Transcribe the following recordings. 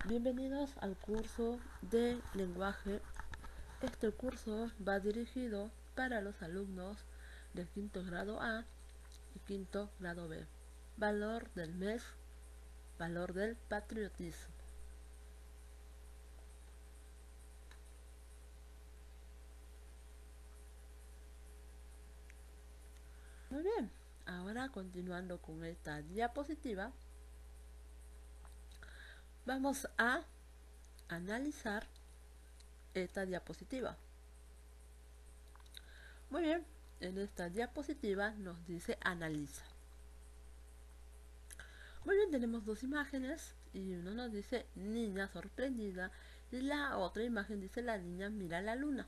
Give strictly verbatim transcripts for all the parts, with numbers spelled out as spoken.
Bienvenidos al curso de lenguaje. Este curso va dirigido para los alumnos del quinto grado A y quinto grado B. Valor del mes, valor del patriotismo. Muy bien, ahora continuando con esta diapositiva, vamos a analizar esta diapositiva. Muy bien, en esta diapositiva nos dice analiza. Muy bien, tenemos dos imágenes y uno nos dice niña sorprendida y la otra imagen dice la niña mira la luna.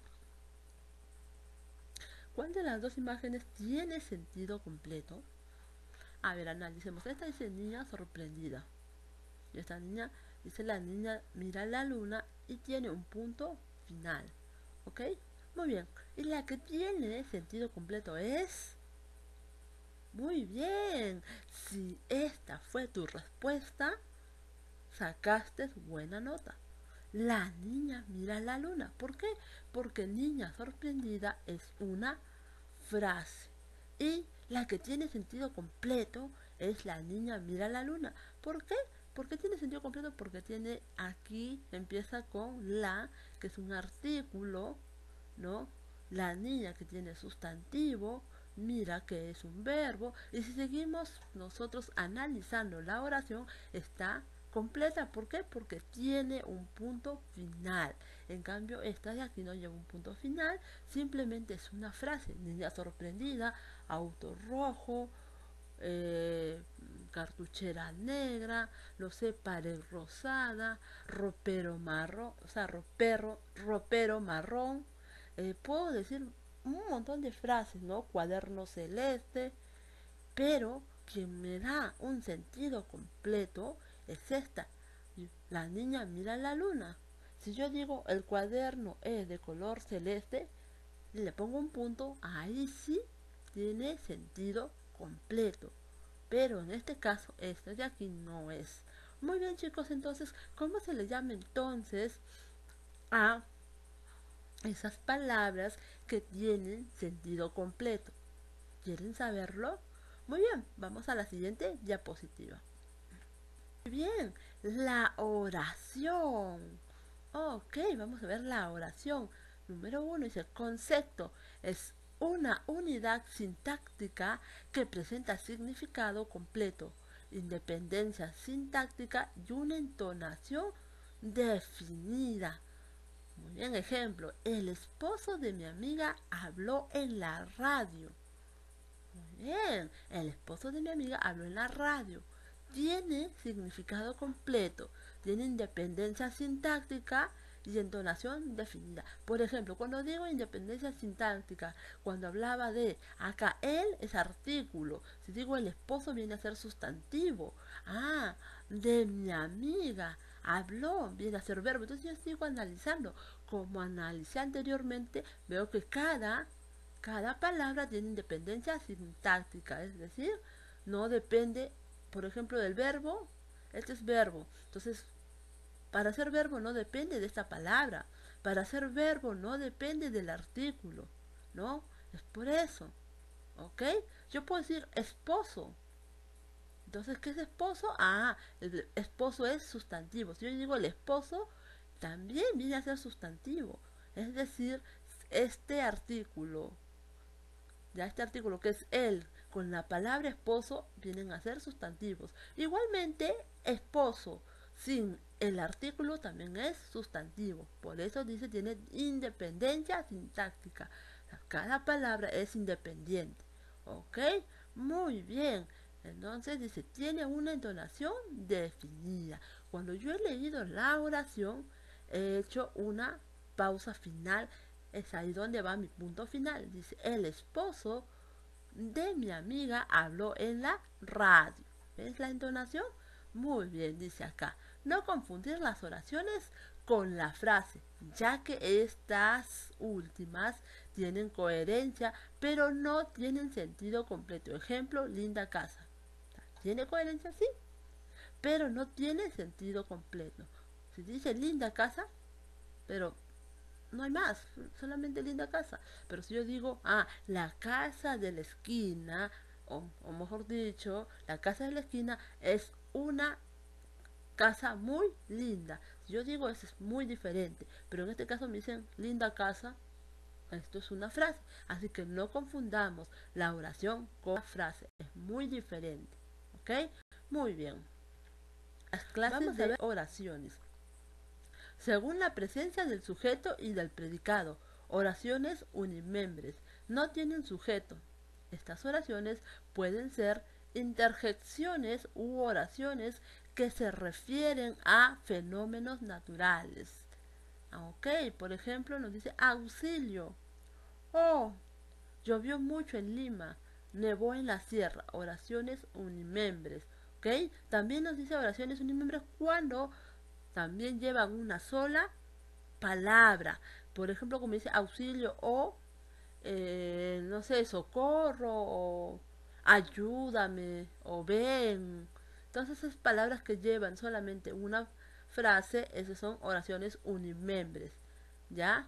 ¿Cuál de las dos imágenes tiene sentido completo? A ver, analicemos. Esta dice niña sorprendida y esta niña dice la niña mira la luna y tiene un punto final. ¿Ok? Muy bien. Y la que tiene sentido completo es... Muy bien. Si esta fue tu respuesta, sacaste buena nota. La niña mira la luna. ¿Por qué? Porque niña sorprendida es una frase. Y la que tiene sentido completo es la niña mira la luna. ¿Por qué? ¿Por qué tiene sentido completo? Porque tiene aquí, empieza con la, que es un artículo, ¿no? La niña que tiene sustantivo, mira que es un verbo. Y si seguimos nosotros analizando la oración, está completa. ¿Por qué? Porque tiene un punto final. En cambio, esta de aquí no lleva un punto final, simplemente es una frase. Niña sorprendida, auto rojo, eh, cartuchera negra, no sé, pared rosada, ropero marrón, o sea, ropero, ropero marrón. Eh, puedo decir un montón de frases, ¿no? Cuaderno celeste, pero quien me da un sentido completo es esta. La niña mira la luna. Si yo digo el cuaderno es de color celeste, le pongo un punto, ahí sí tiene sentido completo. Pero en este caso, este de aquí no es. Muy bien, chicos, entonces, ¿cómo se le llama entonces a esas palabras que tienen sentido completo? ¿Quieren saberlo? Muy bien, vamos a la siguiente diapositiva. Muy bien, la oración. Ok, vamos a ver la oración. Número uno dice concepto. Es una unidad sintáctica que presenta significado completo, independencia sintáctica y una entonación definida. Muy bien, ejemplo. El esposo de mi amiga habló en la radio. Muy bien, el esposo de mi amiga habló en la radio. Tiene significado completo, tiene independencia sintáctica y entonación definida. Por ejemplo, cuando digo independencia sintáctica, cuando hablaba de acá él es artículo, si digo el esposo viene a ser sustantivo. Ah, de mi amiga habló, viene a ser verbo. Entonces yo sigo analizando. Como analicé anteriormente, veo que cada cada palabra tiene independencia sintáctica, es decir, no depende, por ejemplo, del verbo. Este es verbo. Entonces, para ser verbo no depende de esta palabra. Para ser verbo no depende del artículo, ¿no? Es por eso, ¿ok? Yo puedo decir esposo. Entonces, ¿qué es esposo? Ah, el esposo es sustantivo. Si yo digo el esposo, también viene a ser sustantivo. Es decir, este artículo, ya este artículo que es él con la palabra esposo vienen a ser sustantivos. Igualmente, esposo sin el artículo también es sustantivo. Por eso dice tiene independencia sintáctica. Cada palabra es independiente. ¿Ok? Muy bien. Entonces dice, tiene una entonación definida. Cuando yo he leído la oración, he hecho una pausa final. Es ahí donde va mi punto final. Dice, el esposo de mi amiga habló en la radio. ¿Ves la entonación? Muy bien, dice acá. No confundir las oraciones con la frase, ya que estas últimas tienen coherencia, pero no tienen sentido completo. Ejemplo, linda casa. ¿Tiene coherencia? Sí, pero no tiene sentido completo. Si dice linda casa, pero no hay más, solamente linda casa. Pero si yo digo, ah, la casa de la esquina, o, o mejor dicho, la casa de la esquina es una casa muy linda. Si yo digo eso es muy diferente, pero en este caso me dicen linda casa, esto es una frase. Así que no confundamos la oración con la frase, es muy diferente. ¿Ok? Muy bien. Las clases Vamos de oraciones. Según la presencia del sujeto y del predicado, oraciones unimembres no tienen sujeto. Estas oraciones pueden ser interjecciones u oraciones que se refieren a fenómenos naturales. Ok, por ejemplo nos dice auxilio. Oh, llovió mucho en Lima, nevó en la sierra. Oraciones unimembres. Ok, también nos dice oraciones unimembres cuando también llevan una sola palabra. Por ejemplo, como dice auxilio o, eh, no sé, socorro o ayúdame o ven. Entonces esas palabras que llevan solamente una frase, esas son oraciones unimembres. ¿Ya?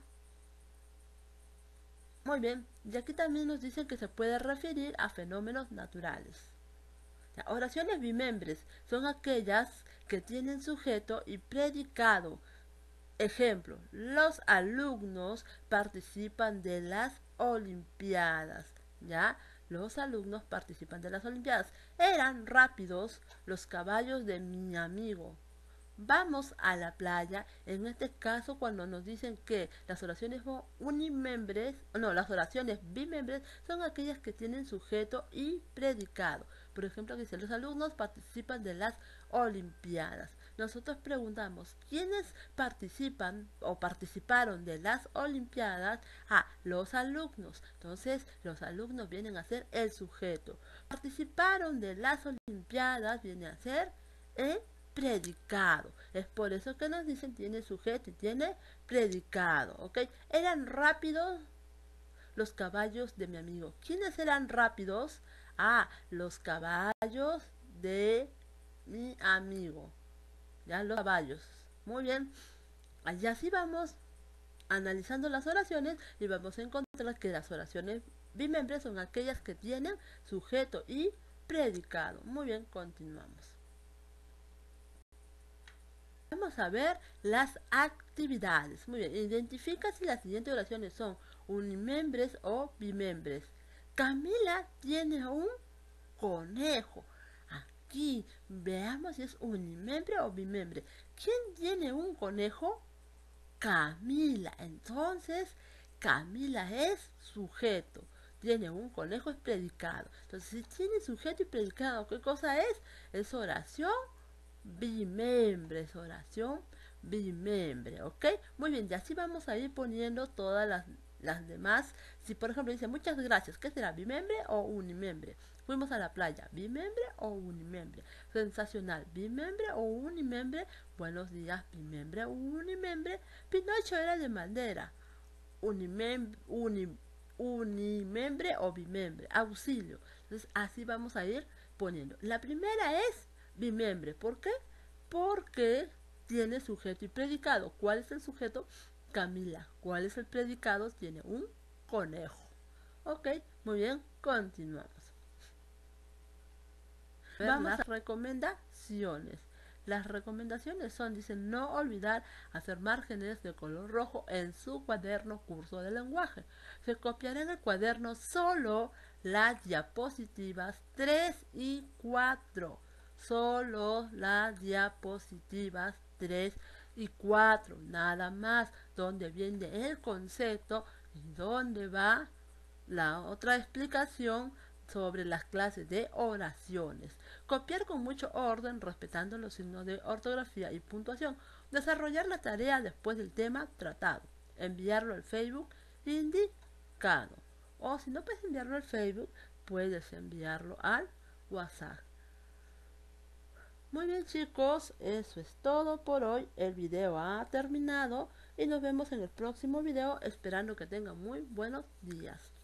Muy bien. Y aquí también nos dicen que se puede referir a fenómenos naturales. Las oraciones bimembres son aquellas que tienen sujeto y predicado. Ejemplo, los alumnos participan de las olimpiadas, ¿ya? Los alumnos participan de las olimpiadas. Eran rápidos los caballos de mi amigo. Vamos a la playa. En este caso, cuando nos dicen que las oraciones unimembres, no, las oraciones bimembres son aquellas que tienen sujeto y predicado. Por ejemplo, dice, los alumnos participan de las olimpiadas. Nosotros preguntamos, ¿quiénes participan o participaron de las olimpiadas? Ah, los alumnos. Entonces, los alumnos vienen a ser el sujeto. Participaron de las olimpiadas, viene a ser el predicado. Es por eso que nos dicen tiene sujeto y tiene predicado, ¿ok? Eran rápidos los caballos de mi amigo. ¿Quiénes eran rápidos? Ah, los caballos de mi amigo. Ya, los caballos. Muy bien. Allá sí vamos analizando las oraciones y vamos a encontrar que las oraciones bimembres son aquellas que tienen sujeto y predicado. Muy bien, continuamos. Vamos a ver las actividades. Muy bien, identifica si las siguientes oraciones son unimembres o bimembres. Camila tiene un conejo. Aquí veamos si es unimembre o bimembre. ¿Quién tiene un conejo? Camila. Entonces, Camila es sujeto. Tiene un conejo, es predicado. Entonces, si tiene sujeto y predicado, ¿qué cosa es? Es oración bimembre, es oración bimembre, ¿ok? Muy bien, y así vamos a ir poniendo todas las, las demás. Si por ejemplo dice muchas gracias, ¿qué será? ¿Bimembre o unimembre? Fuimos a la playa, ¿bimembre o unimembre? Sensacional, ¿bimembre o unimembre? Buenos días, ¿bimembre o unimembre? Pinocho era de madera, unimembre, unim, unimembre o bimembre, auxilio. Entonces así vamos a ir poniendo. La primera es bimembre. ¿Por qué? Porque tiene sujeto y predicado. ¿Cuál es el sujeto? Camila. ¿Cuál es el predicado? Tiene un conejo. Ok, muy bien, continuamos. Vamos a las recomendaciones. Las recomendaciones son, dicen, no olvidar hacer márgenes de color rojo en su cuaderno curso de lenguaje. Se copiará en el cuaderno solo las diapositivas tres y cuatro. Solo las diapositivas tres y cuatro, nada más, donde viene el concepto y donde va la otra explicación sobre las clases de oraciones. Copiar con mucho orden, respetando los signos de ortografía y puntuación. Desarrollar la tarea después del tema tratado. Enviarlo al Facebook indicado. O si no puedes enviarlo al Facebook, puedes enviarlo al WhatsApp. Muy bien chicos, eso es todo por hoy. El video ha terminado y nos vemos en el próximo video, esperando que tengan muy buenos días.